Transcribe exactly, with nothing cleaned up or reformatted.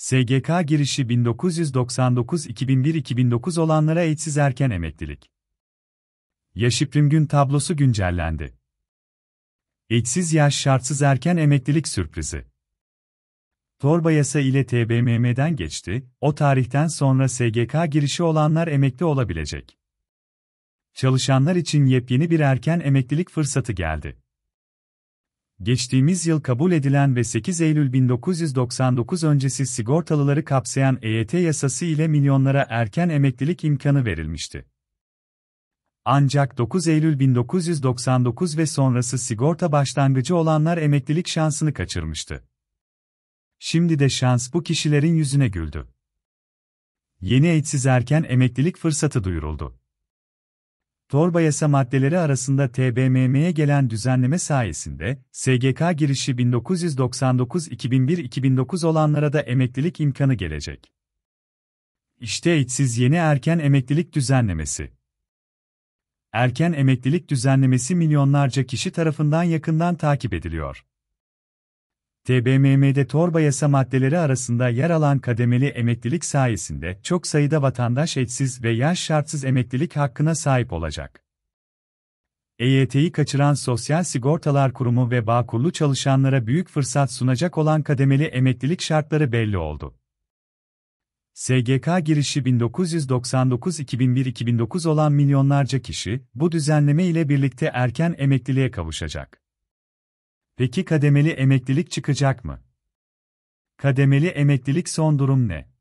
S G K girişi bin dokuz yüz doksan dokuz iki bin bir iki bin dokuz olanlara eğitsiz erken emeklilik. Yaşıprim gün tablosu güncellendi. Eğitsiz yaş şartsız erken emeklilik sürprizi. Torba yasa ile T B M M'den geçti, o tarihten sonra S G K girişi olanlar emekli olabilecek. Çalışanlar için yepyeni bir erken emeklilik fırsatı geldi. Geçtiğimiz yıl kabul edilen ve sekiz Eylül bin dokuz yüz doksan dokuz öncesi sigortalıları kapsayan E Y T yasası ile milyonlara erken emeklilik imkanı verilmişti. Ancak dokuz Eylül bin dokuz yüz doksan dokuz ve sonrası sigorta başlangıcı olanlar emeklilik şansını kaçırmıştı. Şimdi de şans bu kişilerin yüzüne güldü. Yeni eğitsiz erken emeklilik fırsatı duyuruldu. Torba yasa maddeleri arasında T B M M'ye gelen düzenleme sayesinde, S G K girişi bin dokuz yüz doksan dokuz iki bin bir iki bin dokuz olanlara da emeklilik imkanı gelecek. İşte eğitsiz yeni erken emeklilik düzenlemesi. Erken emeklilik düzenlemesi milyonlarca kişi tarafından yakından takip ediliyor. T B M M'de torba yasa maddeleri arasında yer alan kademeli emeklilik sayesinde çok sayıda vatandaş eşsiz ve yaş şartsız emeklilik hakkına sahip olacak. E Y T'yi kaçıran Sosyal Sigortalar Kurumu ve Bağkurlu çalışanlara büyük fırsat sunacak olan kademeli emeklilik şartları belli oldu. S G K girişi bin dokuz yüz doksan dokuz iki bin bir iki bin dokuz olan milyonlarca kişi, bu düzenleme ile birlikte erken emekliliğe kavuşacak. Peki kademeli emeklilik çıkacak mı? Kademeli emeklilik son durum ne?